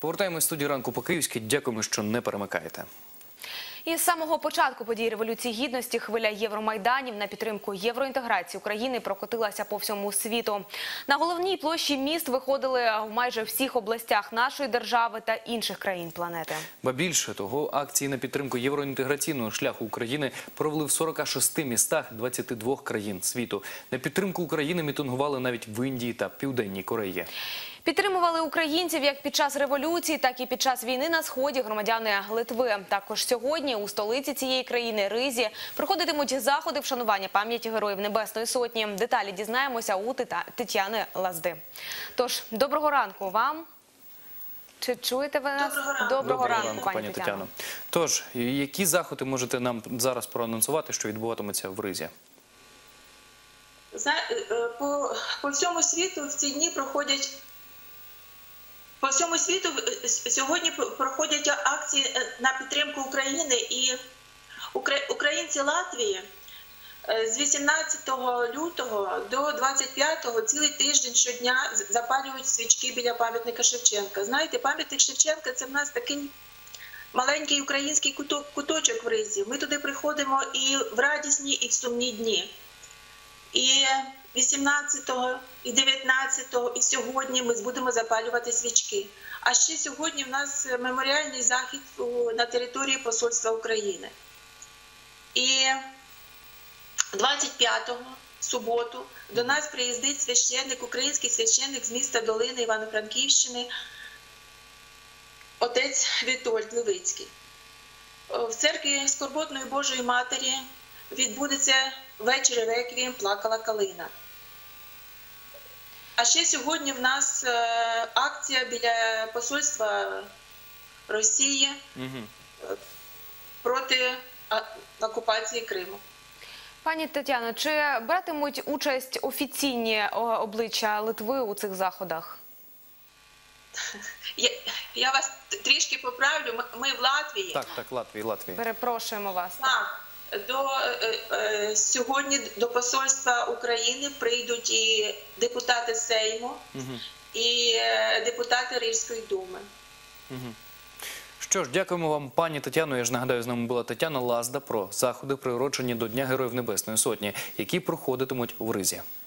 Повертаємось в студію «Ранку по-київськи». Дякуємо, що не перемикаєте. І з самого початку подій Революції Гідності хвиля євромайданів на підтримку євроінтеграції України прокотилася по всьому світу. На головній площі міст виходили в майже всіх областях нашої держави та інших країн планети. Ба більше того, акції на підтримку євроінтеграційного шляху України провели в 46 містах 22 країн світу. На підтримку України мітингували навіть в Індії та Південній Кореї. Підтримували українців як під час революції, так і під час війни на Сході громадяни Литви. Також сьогодні у столиці цієї країни, Ризі, проходитимуть заходи вшанування пам'яті Героїв Небесної Сотні. Деталі дізнаємося у Тетяни Лазди. Тож, доброго ранку вам. Чи чуєте ви нас? Доброго ранку, пані Тетяно. Тож, які заходи можете нам зараз проанонсувати, що відбуватиметься в Ризі? По всьому світу в ці дні проходять... По всьому світу сьогодні проходять акції на підтримку України, і українці Латвії з 18 лютого до 25-го цілий тиждень щодня запалюють свічки біля пам'ятника Шевченка. Знаєте, пам'ятник Шевченка – це в нас такий маленький український куточок в Ризі. Ми туди приходимо і в радісні, і в сумні дні. І 18-го, і 19-го, і сьогодні ми будемо запалювати свічки. А ще сьогодні в нас меморіальний захід на території Посольства України. І 25-го, в суботу, до нас приїздить священник, український священник з міста Долини Івано-Франківщини, отець Вітольд Левицький. В церкві Скорботної Божої Матері відбудеться вечір реквієм «Плакала калина». А ще сьогодні в нас акція біля посольства Росії проти окупації Криму. Пані Тетяно, чи братимуть участь офіційні обличчя Литви у цих заходах? Я вас трішки поправлю. Ми в Латвії. Так, Латвії. Перепрошуємо вас. Сьогодні до посольства України прийдуть і депутати Сейму, і депутати Ризької думи. Що ж, дякуємо вам, пані Тетяно. Я ж нагадаю, з нами була Тетяна Лазда про заходи, приурочені до Дня Героїв Небесної Сотні, які проходитимуть в Ризі.